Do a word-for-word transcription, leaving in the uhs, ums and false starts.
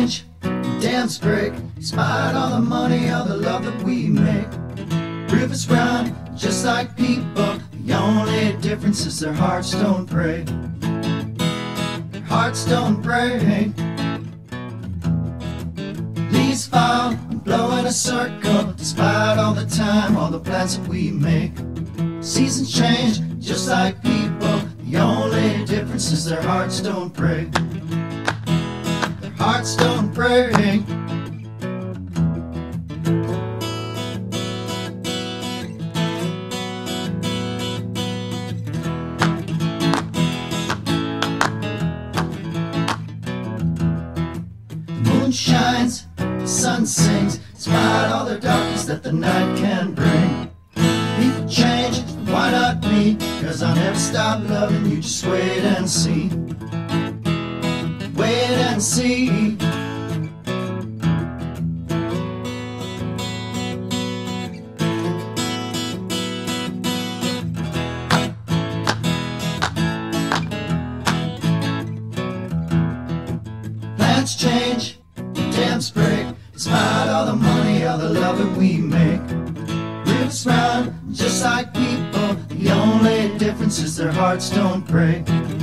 change, dams break, despite all the money, all the love that we make. Rivers run just like people, the only difference is their hearts don't break. Their hearts don't break. Leaves fall and blow in a circle, despite all the time, all the plans that we make. Seasons change just like people, the only difference is their hearts don't break. Their hearts don't break. The moon shines, the sun sings, despite all the darkness that the night can bring. People change, why not me? Cause I'll never stop loving you, just wait and see. Wait and see. Plans change, dams break, despite all the money, all the love that we make. Rivers run just like people, the only difference is their hearts don't break.